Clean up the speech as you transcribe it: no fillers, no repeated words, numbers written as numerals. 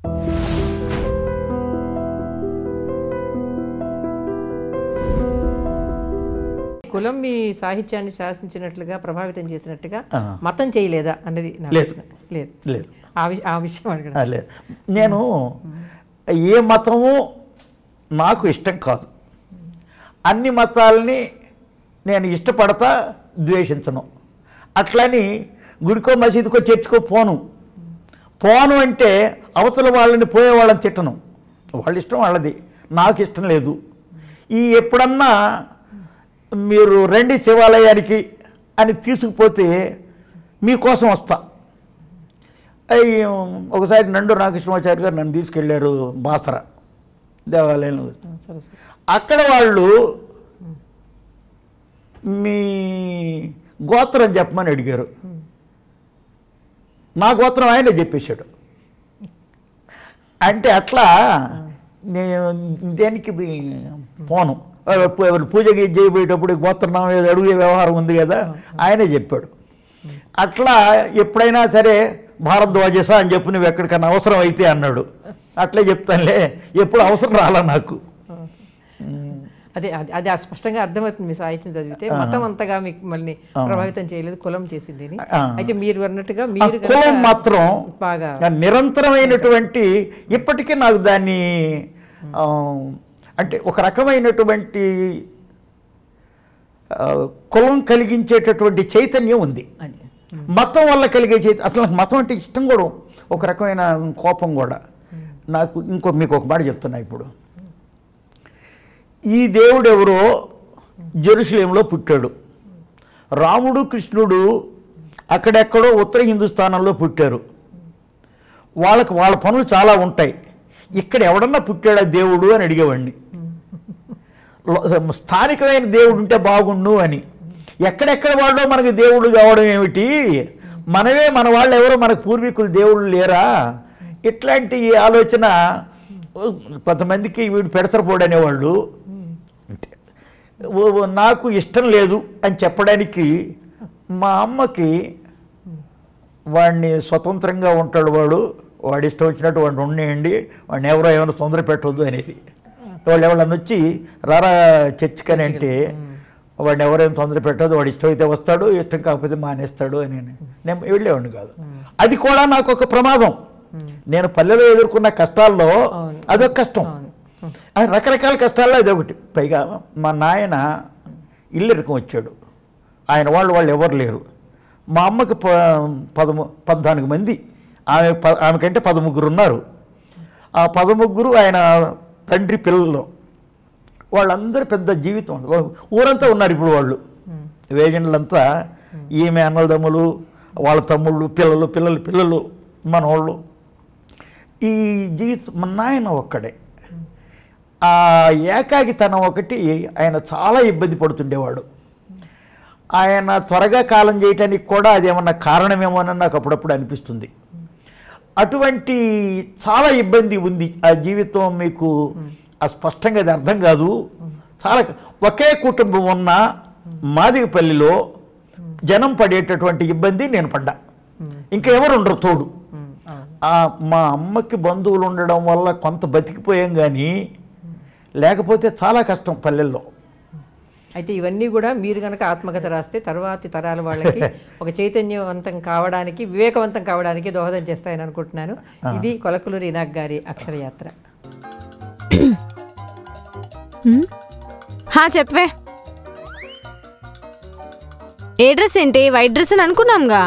కులం మీ సాహిత్యాన్ని శాసించినట్లుగా ప్రభావితం చేసినట్టుగా మతం చేయలేదా అన్నది లేదు. ఆ విషయం అడగడం లేదు. నేను ఏ మతము నాకు ఇష్టం కాదు. అన్ని మతాలని నేను ఇష్టపడతా, ద్వేషించను. అట్లని గుడికో మసీదుకో చర్చికో పోను అంటే అవతల వాళ్ళని పోయే వాళ్ళని తిట్టను. వాళ్ళ ఇష్టం వాళ్ళది, నాకు ఇష్టం లేదు. ఎప్పుడన్నా మీరు రండి శివాలయానికి అని తీసుకుపోతే మీకోసం వస్తా. ఒకసారి నండు రామకృష్ణమాచారి గారు నన్ను తీసుకెళ్ళారు బాసర దేవాలయంలో. అక్కడ వాళ్ళు మీ గోత్రం చెప్పమని అడిగారు. నా గోత్రం ఆయనే చెప్పేశాడు. అంటే అట్లా నేను దేనికి పోను. పూజ చేయబోయేటప్పుడు గోత్రనామం ఏదో అడుగే వ్యవహారం ఉంది కదా, ఆయనే చెప్పాడు. అట్లా ఎప్పుడైనా సరే భారద్వాజస అని చెప్పు, నువ్వు ఎక్కడికన్నా అవసరం అయితే అన్నాడు. అట్లే చెప్తానులే, ఎప్పుడు అవసరం రాలా నాకు. అదే అది స్పష్టంగా అర్థమవుతుంది మీ సాహిత్యం చదివితే. మతం అంతగా మీకు మళ్ళీ ప్రభావితం చేయలేదు, కులం చేసింది. అయితే మీరు అన్నట్టుగా మీరు కులం మాత్రం బాగా నిరంతరమైనటువంటి, ఇప్పటికీ నాకు దాన్ని అంటే ఒక రకమైనటువంటి కులం కలిగించేటటువంటి చైతన్యం ఉంది. మతం వల్ల కలిగే అసలు నాకు మతం అంటే ఇష్టం కూడా, ఒక రకమైన కోపం కూడా నాకు. మీకు ఒక మాట చెప్తున్నా. ఇప్పుడు ఈ దేవుడు ఎవరో జెరూసలేంలో పుట్టాడు. రాముడు కృష్ణుడు అక్కడెక్కడో ఉత్తర హిందుస్థానంలో పుట్టారు. వాళ్ళ పనులు చాలా ఉంటాయి. ఇక్కడ ఎవడన్నా పుట్టాడా దేవుడు అని అడిగేవాడిని. స్థానికమైన దేవుడు ఉంటే బాగుండు అని. ఎక్కడెక్కడ వాళ్ళో మనకు దేవుడు కావడం ఏమిటి, మనమే మన వాళ్ళు ఎవరో మనకు పూర్వీకులు దేవుళ్ళు లేరా, ఇట్లాంటి ఆలోచన కొంతమందికి వీడు పెడతరపోడు అనేవాళ్ళు. నాకు ఇష్టం లేదు అని చెప్పడానికి మా అమ్మకి వాడిని స్వతంత్రంగా ఉంటాడు, వాడి ఇష్టం వచ్చినట్టు వాడిని ఉండేయండి, వాడిని ఎవరో ఏమైనా తొందర పెట్టవద్దు అనేది. వాళ్ళు ఎవరన్నా వచ్చి రారా చర్చికని అంటే వాడిని ఎవరైనా తొందర పెట్టదు, వాడు ఇష్టం అయితే వస్తాడు, ఇష్టం కాకపోతే మానేస్తాడు అని నేను వెళ్ళేవాడిని కాదు. అది కూడా నాకు ఒక ప్రమాదం. నేను పల్లెలో ఎదుర్కొన్న కష్టాల్లో అదొక కష్టం, అది రకరకాల కష్టాల్లో అదొకటి. పైగా మా నాయన ఇల్లరికం వచ్చాడు. ఆయన వాళ్ళు ఎవరు లేరు. మా అమ్మకి 14 మంది, ఆమెకంటే 13 ఉన్నారు. ఆ 13 ఆయన తండ్రి పిల్లలు, వాళ్ళందరూ పెద్ద జీవితం. ఊరంతా ఉన్నారు ఇప్పుడు వాళ్ళు, వేజన్లంతా. ఈమె అన్నదమ్ములు, వాళ్ళ తమ్ముళ్ళు, పిల్లలు మనవాళ్ళు. ఈ జీవితం మన నాయన ఒక్కడే. ఆ ఏకాకితనం ఒకటి, ఆయన చాలా ఇబ్బంది పడుతుండేవాడు. ఆయన త్వరగా కాలం చేయటానికి కూడా అదేమన్నా కారణమేమోనని నాకు అప్పుడప్పుడు అనిపిస్తుంది. అటువంటి చాలా ఇబ్బంది ఉంది ఆ జీవితం. మీకు స్పష్టంగా అది అర్థం కాదు. చాలా ఒకే కుటుంబం ఉన్న మాదిగపల్లిలో జనం పడేటటువంటి ఇబ్బంది నేను పడ్డా. ఇంకా ఎవరు ఉండరు తోడు. మా అమ్మకి బంధువులు ఉండడం వల్ల కొంత బతికిపోయాం, కానీ లేకపోతే చాలా కష్టం పల్లెల్లో. అయితే ఇవన్నీ కూడా మీరు కనుక ఆత్మకథ రాస్తే తర్వాతి తరాల వాళ్ళకి ఒక చైతన్యవంతం కావడానికి, వివేకవంతం కావడానికి దోహదం చేస్తాయని అనుకుంటున్నాను. ఇది కొలకలూరి ఇనాక్ గారి అక్షర యాత్ర. చెప్పవే, ఏ డ్రెస్ ఏంటి? వైట్ డ్రెస్ అని అనుకున్నాంగా.